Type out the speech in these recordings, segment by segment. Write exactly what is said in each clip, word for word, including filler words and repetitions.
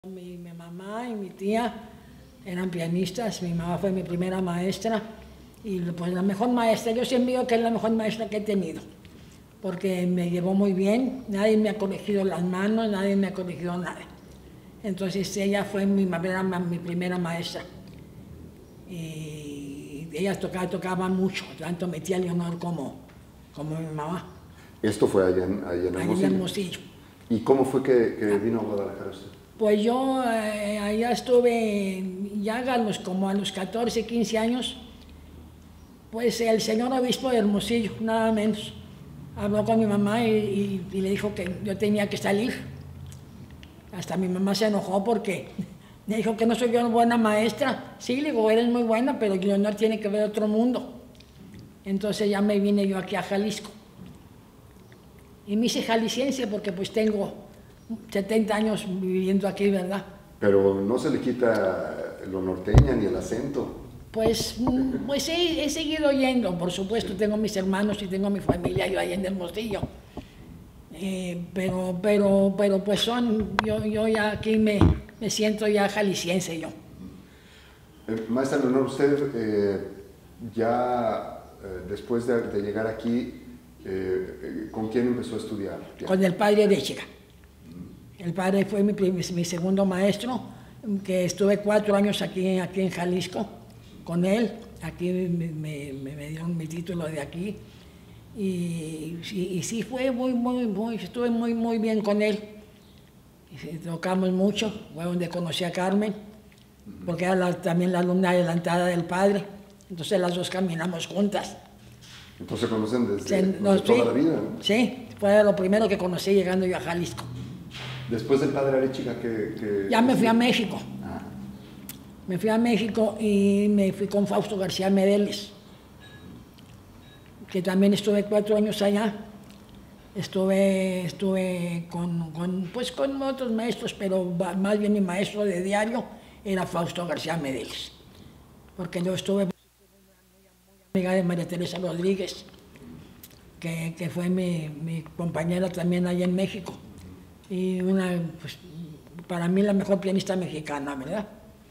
Mi, mi mamá y mi tía eran pianistas, mi mamá fue mi primera maestra y pues la mejor maestra, yo siempre digo que es la mejor maestra que he tenido, porque me llevó muy bien, nadie me ha corregido las manos, nadie me ha corregido nada. Entonces ella fue mi, mi primera maestra y ella tocaba, tocaba mucho, tanto mi tía Leonor como, como mi mamá. ¿Esto fue allá en, allá en Hermosillo? en Hermosillo. ¿Y cómo fue que, que vino a Guadalajara usted? Pues yo eh, allá estuve, ya a los, como a los catorce, quince años, pues el señor obispo de Hermosillo, nada menos, habló con mi mamá y, y, y le dijo que yo tenía que salir. Hasta mi mamá se enojó porque me dijo que no soy yo una buena maestra. Sí, le digo, eres muy buena, pero Leonor tiene que ver otro mundo. Entonces ya me vine yo aquí a Jalisco. Y me hice jalisciense porque pues tengo setenta años viviendo aquí, ¿verdad? Pero no se le quita lo norteña ni el acento. Pues, pues sí, he seguido yendo, por supuesto, tengo mis hermanos y tengo mi familia yo ahí en Hermosillo. Eh, pero, pero, pero pues son, yo, yo ya aquí me, me siento ya jalisciense yo. Eh, maestra Leonor, usted eh, ya eh, después de, de llegar aquí, eh, ¿con quién empezó a estudiar? Con el padre Arechiga. El padre fue mi, mi segundo maestro, que estuve cuatro años aquí, aquí en Jalisco con él. Aquí me, me, me dieron mi título de aquí. Y, y, y sí fue muy, muy, muy, estuve muy, muy bien con él. Y tocamos mucho, fue donde conocí a Carmen, porque era la, también la alumna adelantada del padre. Entonces las dos caminamos juntas. Entonces se conocen desde, Se, desde no, toda sí, la vida, ¿no? Sí, fue lo primero que conocí llegando yo a Jalisco. Después del padre Arechiga, que, que... Ya me fui a México. Ah. Me fui a México y me fui con Fausto García Medeles, que también estuve cuatro años allá. Estuve, estuve con, con, pues con otros maestros, pero más bien mi maestro de diario era Fausto García Medeles, porque yo estuve muy, muy, muy amiga de María Teresa Rodríguez, que, que fue mi, mi compañera también allá en México, y una, pues, para mí la mejor pianista mexicana, ¿verdad?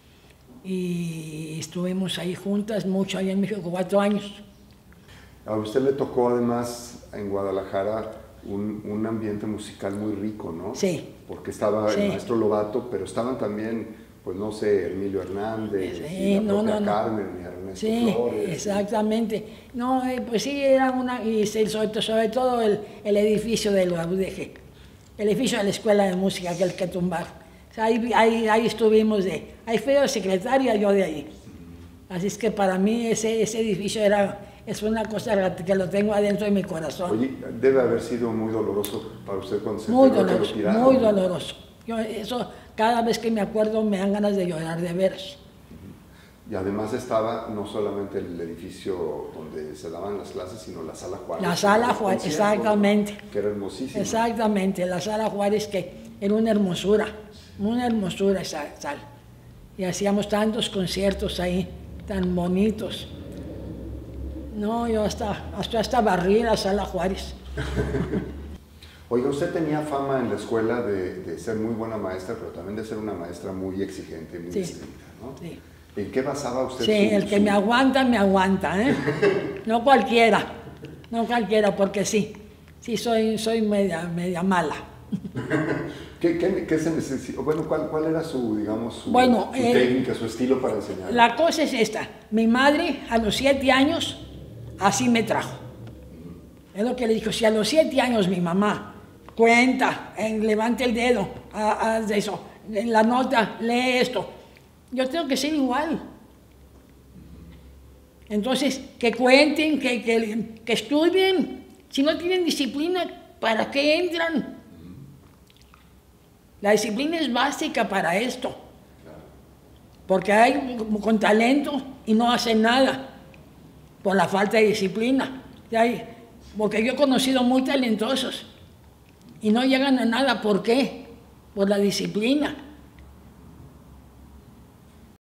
Y estuvimos ahí juntas mucho, allá en México, cuatro años. A usted le tocó además en Guadalajara un, un ambiente musical muy rico, ¿no? Sí. Porque estaba Sí. el maestro Lobato, pero estaban también, pues no sé, Emilio Hernández, Sí, y la no, propia no, no. Carmen, y Ernesto Sí, Flores. exactamente. No, eh, pues sí, era una, y sobre, sobre todo el, el edificio de la U D G, el edificio de la Escuela de Música, que el que tumbar. O sea, ahí, ahí, ahí estuvimos, de, ahí fui de secretaria, yo de ahí. Así es que para mí ese, ese edificio era, es una cosa que lo tengo adentro de mi corazón. Oye, debe haber sido muy doloroso para usted cuando se Muy enteró que lo doloroso, tiraron. muy doloroso. Yo, eso, cada vez que me acuerdo me dan ganas de llorar, de veras. Y además estaba no solamente el edificio donde se daban las clases, sino la Sala Juárez. La Sala Juárez, exactamente. Que era hermosísima. Exactamente, la Sala Juárez, que era una hermosura, una hermosura esa sala. Y hacíamos tantos conciertos ahí, tan bonitos. No, yo hasta, hasta, hasta barrí la Sala Juárez. Oiga, usted tenía fama en la escuela de, de ser muy buena maestra, pero también de ser una maestra muy exigente, muy Sí. estricta, ¿no? Sí. ¿En qué basaba usted Sí, su, el que su... me aguanta, me aguanta, ¿eh? No cualquiera, no cualquiera, porque sí, sí soy, soy media, media mala. ¿Qué, qué, qué se necesita? Bueno, ¿cuál, ¿cuál era su, digamos, su, Bueno, su eh, técnica, su estilo para enseñar? La cosa es esta, mi madre a los siete años así me trajo. Es lo que le dijo, si a los siete años mi mamá cuenta, eh, levante el dedo, haz de eso, en la nota, lee esto, yo tengo que ser igual. Entonces, que cuenten, que, que, que estudien. Si no tienen disciplina, ¿para qué entran? La disciplina es básica para esto. Porque hay con talento y no hacen nada por la falta de disciplina. Porque yo he conocido muy talentosos y no llegan a nada. ¿Por qué? Por la disciplina.